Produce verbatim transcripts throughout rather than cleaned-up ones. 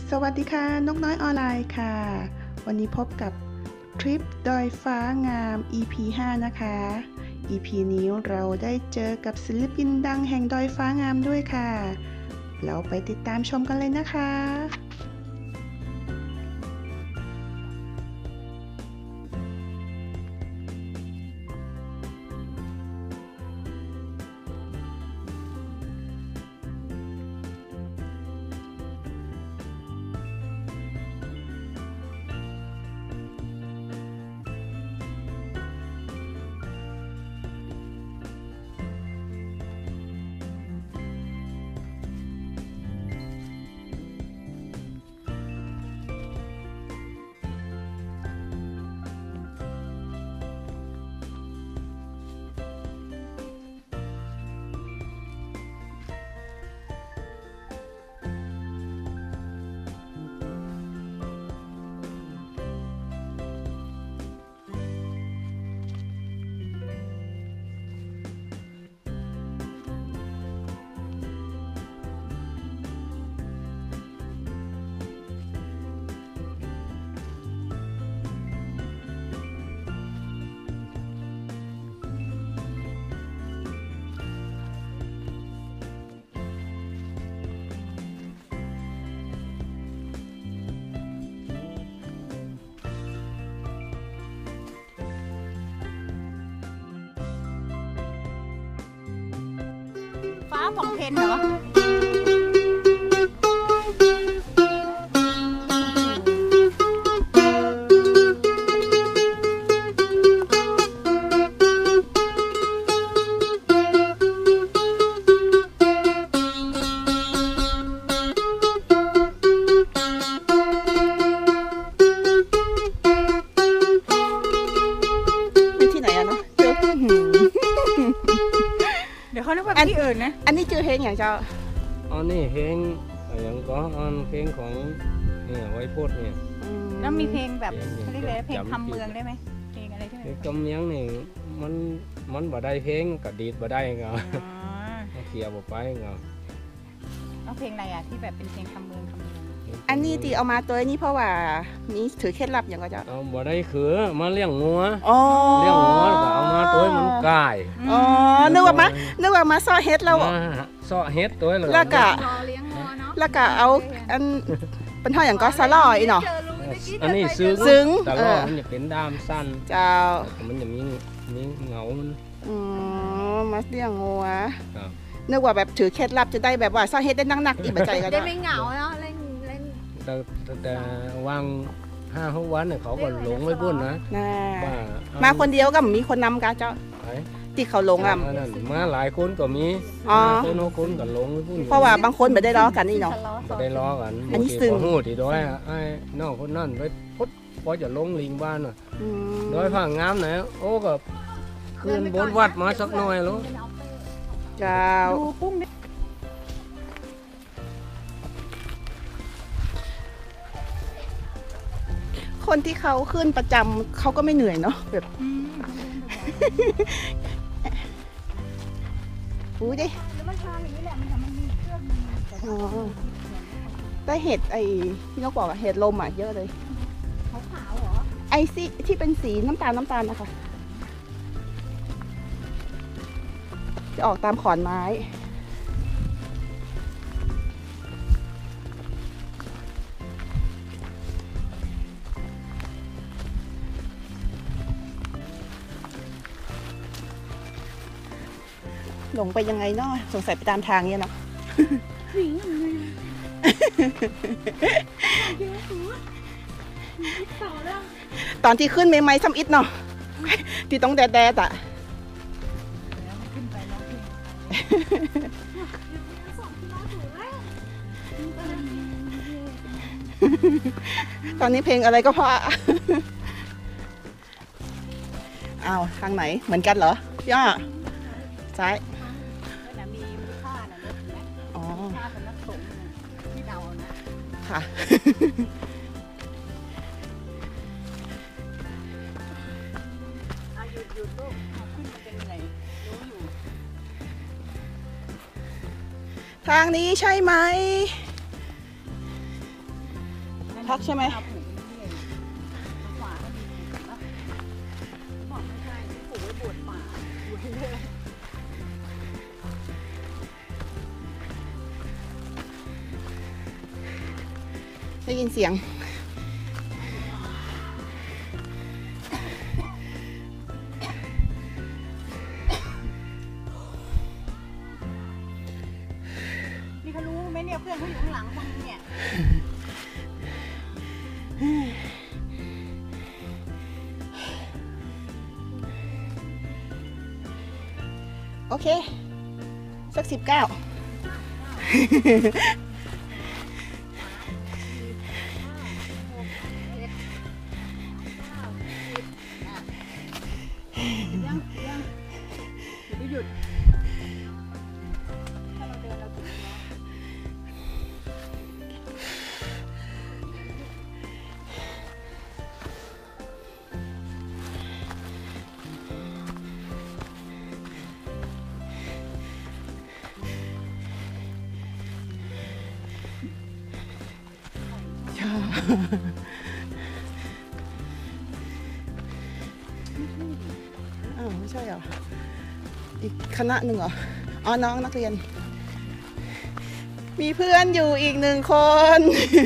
สวัสดีค่ะนกน้อยออนไลน์ค่ะวันนี้พบกับทริปดอยฟ้างาม อี พี ห้า นะคะ อี พี นี้เราได้เจอกับศิลปินดังแห่งดอยฟ้างามด้วยค่ะเราไปติดตามชมกันเลยนะคะฟ้าผ่องเพนเหรอเขาเรียกว่าที่อื่นนะอันนี้ชื่อเพลงอย่างเจ้าอันนี้เพลงอย่างก็อันเพลงของเนี่ยไว้พูดเนี่ยแล้วมีเพลงแบบเขาเรียกอะไรเพลงคำเมืองได้ไหมเพลงอะไรที่ไหนคำเมืองนี่มันมันบ่ได้เพลงกับดีดบ่ได้เงาเขียบ่ไปเงาแล้วเพลงอะไรอ่ะที่แบบเป็นเพลงคำเมืองคำเมืองอันนี้ตีเอามาตัวนี้เพราะว่ามีถือเคล็ดลับอย่างก็เจ้าเอาบ่ได้คือมาเลี้ยงงัวเลี้ยงงัวก็เอามาตัวมันกายอ๋อนึกว่ามานึกว่ามาซ่อเฮ็ดแล้วซ่อเฮ็ดตัวเลยแล้วก็แล้วก็เอาอันเป็นท่ออย่างก็ซาลอยเนาะอันนี้ซึ้งซึ้งแต่ว่ามันจะเป็นดามสั้นเจ้ามันจะมีมีเงามันอ๋อมาเลี้ยงงัวนึกว่าแบบถือเคล็ดลับจะได้แบบว่าซ่อเฮ็ดได้นักๆอีกบัจจัยก็ได้ไม่เหงาเนาะเล่นเล่นแต่แต่วางห้าหกวันเนี่ยเขาก็หลงไม่พุ่นนะมาคนเดียวก็มีคนนำกันเจ้าที่เขาหลงอ่ะมาหลายคนก็มีคนโน้คนก็หลงไม่พุ่นเพราะว่าบางคนไม่ได้ล้อกันนี่เนาะไม่ได้ล้อกันอันนี้ซึ้งหูที่ด้อยไอ้น้องคนนั่นไปพุทธพอจะลงลิงบ้านน่ะด้อยผ่างงามไหนโอ้ก็ขึ้นบนวัดมาสักหน่อยแล้วเจ้าคนที่เขาขึ้นประจำเขาก็ไม่เหนื่อยเนาะแบบอู้ดิได้เห็ดไอ้ที่นกบอกอะเห็ดลมอ่ะเยอะเลยขาวๆเหรอไอ้สีที่เป็นสีน้ำตาลน้ำตาลนะคะจะออกตามขอนไม้หลงไปยังไงเนาะสงสัยไปตามทางเนี่ยเนาะตอนที่ขึ้นไม่ไม่ซ้ำอิดเนาะที่ต้องแดดแดดอ่ะตอนนี้เพลงอะไรก็พออ้าวทางไหนเหมือนกันเหรอย่าซ้ายมีผ้านะเห็นไหมอ๋อผ้าเป็นนักสงฆ์ที่เดานะค่ะ ทางนี้ใช่ไหมพักใช่ไหมได้ยินเสียงนี่เขารู้ไหมเนี่ยเพื่อนเขาอยู่ข้างหลังมึงเนี่ยโอเคสักสิบเก้ายังยังหยุดถ้าเราเดินเราถึงแล้วอ้าวไม่ใช่เหรออีกคณะหนึ่งเหรออ๋อน้องนักเรียนมีเพื่อนอยู่อีกหนึ่งคน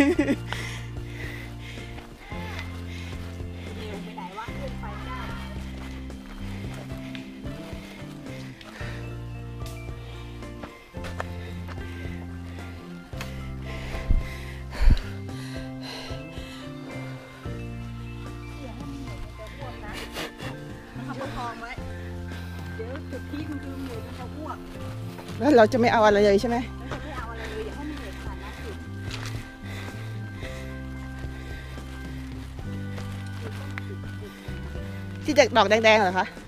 เดี๋ยวจุดที่มันคือเหนื่อยจนเขาอ้วกแล้วเราจะไม่เอาอะไรเลยใช่ไหมแล้วจะไม่เอาอะไรเลยอย่าให้มันเหนื่อยขนาดนั้นสิที่เด็กดอกแดงๆเหรอคะ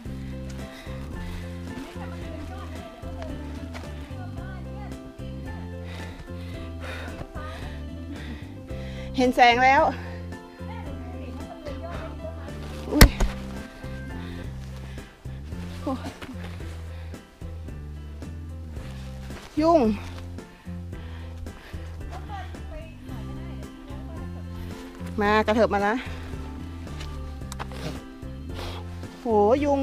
เห็นแสงแล้วอุ้ยยุ่งมากระเถิบมานะโหยุง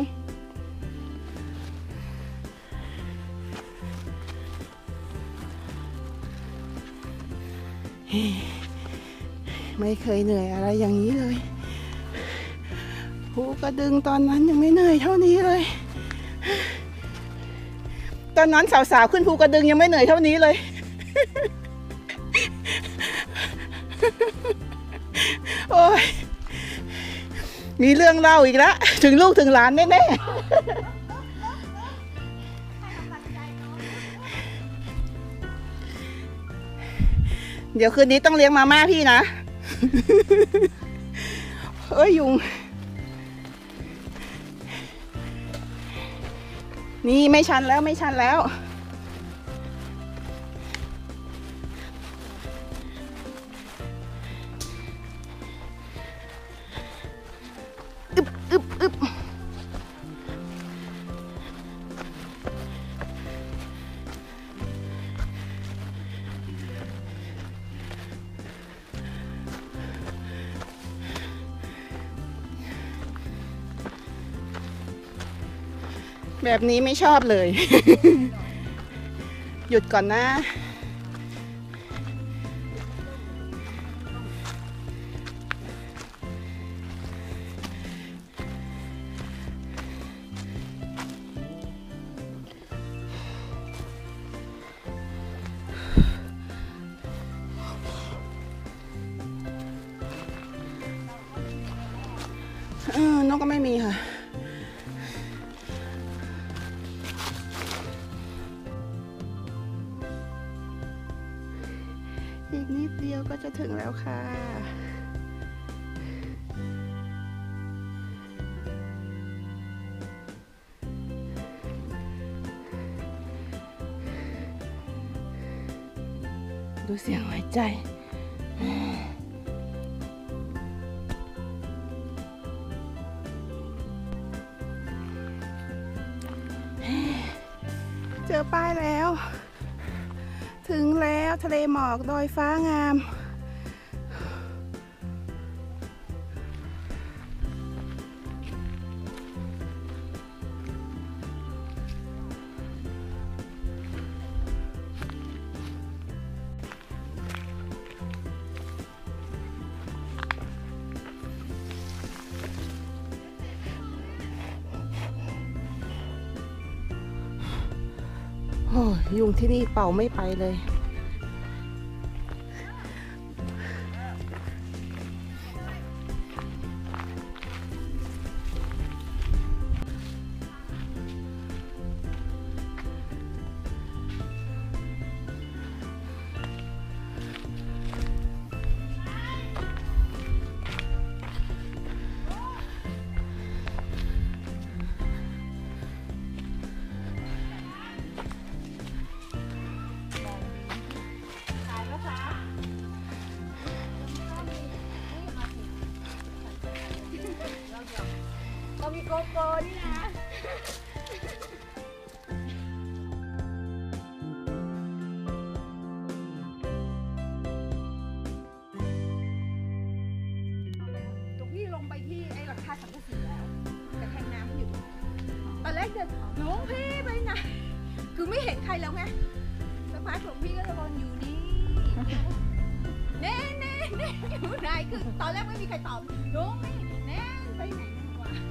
ไม่เคยเหนื่อยอะไรอย่างนี้เลยภูกระดึงตอนนั้นยังไม่เหนื่อยเท่านี้เลยตอนนั้นสาวๆขึ้นภูกระดึงยังไม่เหนื่อยเท่านี้เลยโอ้ยมีเรื่องเล่าอีกแล้วถึงลูกถึงหลานแน่ๆเดี๋ยวคืนนี้ต้องเลี้ยงมาม่าพี่นะเอ้ยยุงนี่ไม่ชันแล้วไม่ชันแล้วอึบอึบอึบแบบนี้ไม่ชอบเลย หยุดก่อนนะเออนกก็ไม่มีค่ะอีกนิดเดียวก็จะถึงแล้วค่ะดูเสียงหายใจเจอป้ายแล้วถึงแล้วทะเลหมอกดอยฟ้างามอ้ยยุงที่นี่เป่าไม่ไปเลยเรามีโกโปรนี่นะตรงที่ลงไปที่ไอ้หลังคาสังกะสีแล้วแต่แทงน้ำอยู่ตอนแรกเดินหลวงพี่ไปไหนคือไม่เห็นใครแล้วไงสักพักหลวงพี่ก็ตะโกนอยู่นี่เน่เน่เน่อยู่ไหนคือตอนแรกไม่มีใครตอบหลวงพี่เน่ไปไหนวะ